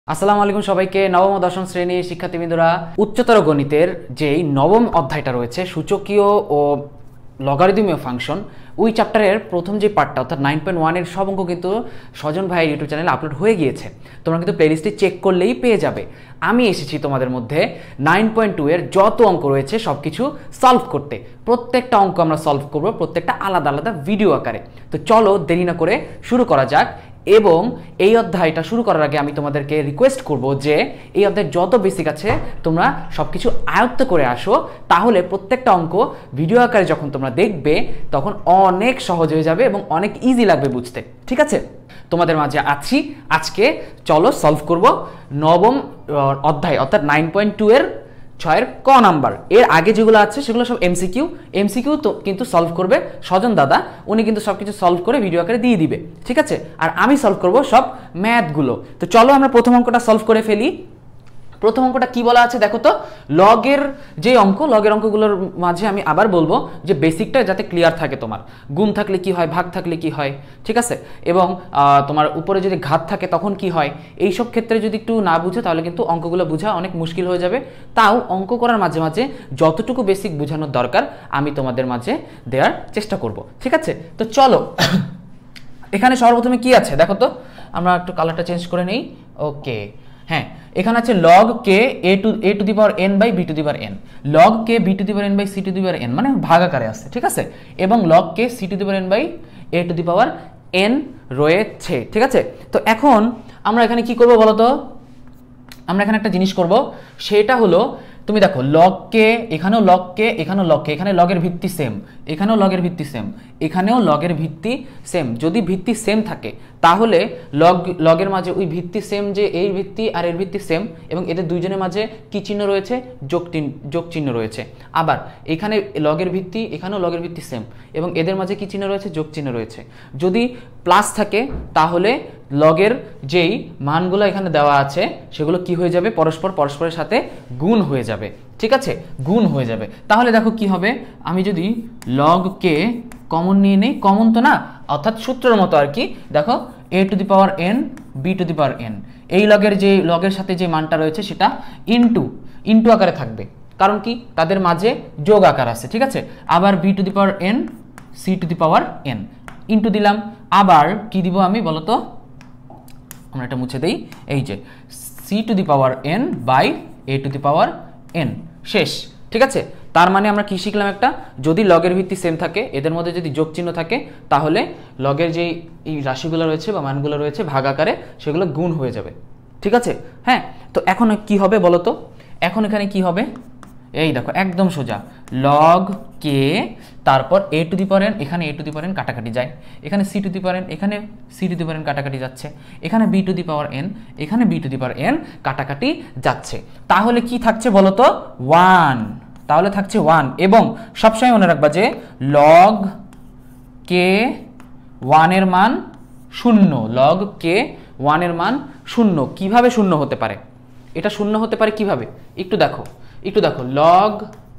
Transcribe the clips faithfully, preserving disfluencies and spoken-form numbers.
আসসালামু আলাইকুম সবাইকে। নবম ও দশম শ্রেণীর শিক্ষার্থীবৃন্দরা, উচ্চতর গণিতের যেই নবম অধ্যায়টা রয়েছে সূচকীয় ও লগারিদমীয় ফাংশন, ওই চ্যাপ্টারের প্রথম যে পার্টটা অর্থাৎ নাইন পয়েন্ট ওয়ানের সব অঙ্ক কিন্তু স্বজন ভাইয়ের ইউটিউব চ্যানেলে আপলোড হয়ে গিয়েছে। তোমরা কিন্তু প্লেলিস্টে চেক করলেই পেয়ে যাবে। আমি এসেছি তোমাদের মধ্যে নাইন পয়েন্ট টু এর যত অঙ্ক রয়েছে সব কিছু সলভ করতে। প্রত্যেকটা অঙ্ক আমরা সলভ করব, প্রত্যেকটা আলাদা আলাদা ভিডিও আকারে। তো চলো দেরি না করে শুরু করা যাক। এবং এই অধ্যায়টা শুরু করার আগে আমি তোমাদেরকে রিকোয়েস্ট করব যে এই অধ্যায়ের যত বেসিক আছে তোমরা সব কিছু আয়ত্ত করে আসো, তাহলে প্রত্যেকটা অঙ্ক ভিডিও আকারে যখন তোমরা দেখবে তখন অনেক সহজ হয়ে যাবে এবং অনেক ইজি লাগবে বুঝতে। ঠিক আছে, তোমাদের মাঝে আছি আজকে। চলো সলভ করব নবম অধ্যায় অর্থাৎ নাইন পয়েন্ট টু এর ছয়ের ক নাম্বার। এর আগে যেগুলো আছে সেগুলো সব এমসিকিউ এমসিকিউ তো কিন্তু সলভ করবে স্বজন দাদা, উনি কিন্তু সব কিছু সলভ করে ভিডিও আকারে দিয়ে দিবে। ঠিক আছে, আর আমি সলভ করব সব ম্যাথগুলো। তো চলো আমরা প্রথম অঙ্কটা সলভ করে ফেলি। প্রথম অঙ্কটা কি বলা আছে দেখো তো। লগের যে অঙ্ক, লগের অঙ্কগুলোর মাঝে আমি আবার বলবো যে বেসিকটা যাতে ক্লিয়ার থাকে। তোমার গুণ থাকলে কি হয়, ভাগ থাকলে কি হয়, ঠিক আছে, এবং তোমার উপরে যদি ঘাত থাকে তখন কি হয়, এই সব ক্ষেত্রে যদি একটু না বুঝে তাহলে কিন্তু অঙ্কগুলো বোঝা অনেক মুশকিল হয়ে যাবে। তাও অঙ্ক করার মাঝে মাঝে যতটুকু বেসিক বোঝানোর দরকার আমি তোমাদের মাঝে দেওয়ার চেষ্টা করব। ঠিক আছে, তো চলো এখানে সর্বপ্রথমে কি আছে দেখো তো। আমরা একটু কালারটা চেঞ্জ করে নেই। ওকে, হ্যাঁ, এখানে আছে log K A to A to the power N by B to the power N. Log K B to the power N by C to the power N মানে ভাগ আকারে আছে। ঠিক আছে, এবং log K C to the power N by A to the power N রয়েছে। ঠিক আছে, তো এখন আমরা এখানে কি করব বলো তো। আমরা এখানে একটা জিনিস করব, সেটা হলো তুমি দেখো লগ কে, এখানেও লগ কে, এখানেও লগ কে, এখানে লগের ভিত্তি সেম, এখানেও লগের ভিত্তি সেম, এখানেও লগের ভিত্তি সেম। যদি ভিত্তি সেম থাকে তাহলে লগ লগের মাঝে ওই ভিত্তি সেম, যে এই ভিত্তি আর এর ভিত্তি সেম, এবং এদের দুইজনের মাঝে কি চিহ্ন রয়েছে, যোগ যোগ চিহ্ন রয়েছে। আবার এখানে লগের ভিত্তি, এখানেও লগের ভিত্তি সেম, এবং এদের মাঝে কি চিহ্ন রয়েছে, যোগ চিহ্ন রয়েছে। যদি প্লাস থাকে তাহলে লগের যেই মানগুলো এখানে দেওয়া আছে সেগুলো কি হয়ে যাবে, পরস্পর পরস্পরের সাথে গুণ হয়ে যাবে। ঠিক আছে, গুণ হয়ে যাবে। তাহলে দেখো কি হবে, আমি যদি লগ কে কমন নিয়ে নেই, কমন তো না, অর্থাৎ সূত্রের মতো আর কি। দেখো a to the power n b to the power n, এই লগের যে লগের সাথে যে মানটা রয়েছে সেটা ইনটু ইনটু আকারে থাকবে, কারণ কি তাদের মাঝে যোগ আকার আছে। ঠিক আছে, আবার b to the power n c to the power n into দিলাম। আবার কি দিব আমি বলো তো, আমরা এটা মুছে দেই। এই যে c to the power N by A to the power n, শেষ। ঠিক আছে, তার মানে আমরা কি শিখলাম একটা, যদি লগের ভিত্তি সেম থাকে, এদের মধ্যে যদি যোগ চিহ্ন থাকে, তাহলে লগের যেই এই রাশিগুলো রয়েছে বা মানগুলো রয়েছে ভাগ আকারে সেগুলো গুণ হয়ে যাবে। ঠিক আছে, হ্যাঁ, তো এখন কি হবে বলো তো। এখন এখানে কি হবে, এই দেখো একদম সোজা, লগ কে তারপর এ টু দি পাওয়ার এন, এখানে এ টু দি পাওয়ার এন কাটাকাটি যায়, এখানে c to the power n, এখানে c to the power n কাটাকাটি যাচ্ছে, এখানে b to the power n, এখানে b to the power n কাটাকাটি যাচ্ছে। তাহলে কি থাকছে বলো তো, ওয়ান। তাহলে থাকছে ওয়ান, এবং সবসময় মনে রাখবা যে লগ কে ওয়ানের মান শূন্য, লগ কে ওয়ানের মান শূন্য। কিভাবে শূন্য হতে পারে, এটা শূন্য হতে পারে কিভাবে, একটু দেখো একটু দেখো লগ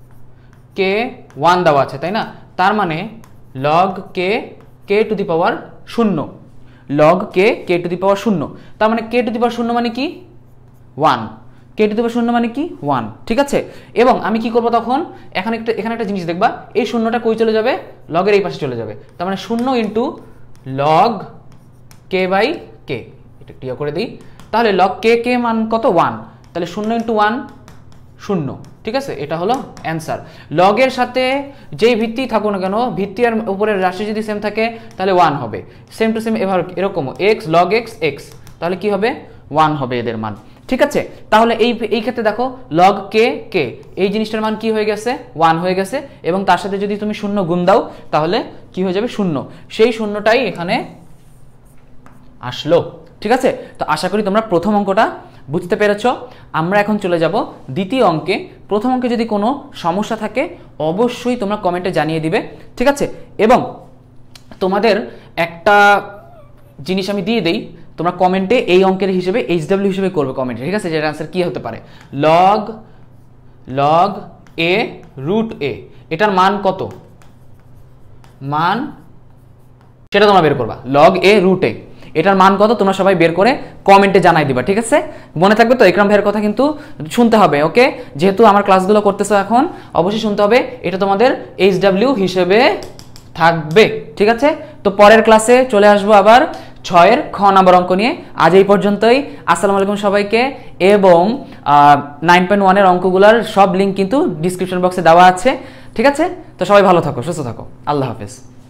কে ওয়ান দেওয়া আছে তাই না, তার মানে log K K two the পাওয়ার শূন্য, log K K two the পাওয়ার শূন্য, তার মানে কে টু দি পাওয়ার শূন্য মানে কি ওয়ান, কে টু দি পাওয়ার শূন্য মানে কি ওয়ান। ঠিক আছে, এবং আমি কি করব তখন, এখানে একটা এখানে একটা জিনিস দেখবা, এই শূন্যটা কই চলে যাবে, লগের এই পাশে চলে যাবে। তার মানে শূন্য into log k by k, এটা ক্লিয়ার করে দিই। তাহলে লগ কে কে মান কত, ওয়ান, তাহলে শূন্য ইন্টু ওয়ান শূন্য। ঠিক আছে, এটা হলো অ্যান্সার। লগের সাথে যেই ভিত্তি থাকুক না কেন, ভিত্তি আর উপরের রাশি যদি সেম থাকে তাহলে ওয়ান হবে, সেম টু সেম। এবার এরকমও এক্স লগ এক্স এক্স, তাহলে কি হবে ওয়ান হবে এদের মান। ঠিক আছে, তাহলে এই এই ক্ষেত্রে দেখো লগ কে কে, এই জিনিসটার মান কি হয়ে গেছে, ওয়ান হয়ে গেছে, এবং তার সাথে যদি তুমি শূন্য গুণ দাও তাহলে কি হয়ে যাবে, শূন্য। সেই শূন্যটাই এখানে আসলো। ঠিক আছে, তো আশা করি তোমরা প্রথম অঙ্কটা বুঝতে পেরেছ। আমরা এখন চলে যাব দ্বিতীয় অঙ্কে। প্রথম অঙ্কে যদি কোনো সমস্যা থাকে অবশ্যই তোমরা কমেন্টে জানিয়ে দিবে। ঠিক আছে, এবং তোমাদের একটা জিনিস আমি দিয়ে দেই, তোমরা কমেন্টে এই অঙ্কের হিসেবে এইচ ডাব্লিউ হিসেবে করবে কমেন্টে। ঠিক আছে, যেটার আনসার কি হতে পারে, log log a root a, এটার মান কত, মান সেটা তোমরা বের করবা, লগ এ রুট এ। এটার মান কত তোমরা সবাই বের করে কমেন্টে জানাই দিবা, ঠিক আছে? মনে থাকবে তো ইকরাম ভাইয়ের কথা কিন্তু শুনতে হবে, ওকে? যেহেতু আমার ক্লাসগুলো করতেছো এখন অবশ্যই শুনতে হবে, এটা তোমাদের এইচ ডাব্লিউ হিসেবে থাকবে, ঠিক আছে? তো পরের ক্লাসে চলে আসবো আবার ছয়ের খ নাম্বার অঙ্ক নিয়ে। আজ এই পর্যন্তই। আসসালামু আলাইকুম সবাইকে। এবং নাইন পয়েন্ট ওয়ানের অঙ্কগুলোর সব লিঙ্ক কিন্তু ডিসক্রিপশন বক্সে দেওয়া আছে, ঠিক আছে? তো সবাই ভালো থাকো, সুস্থ থাকো, আল্লাহ হাফেজ।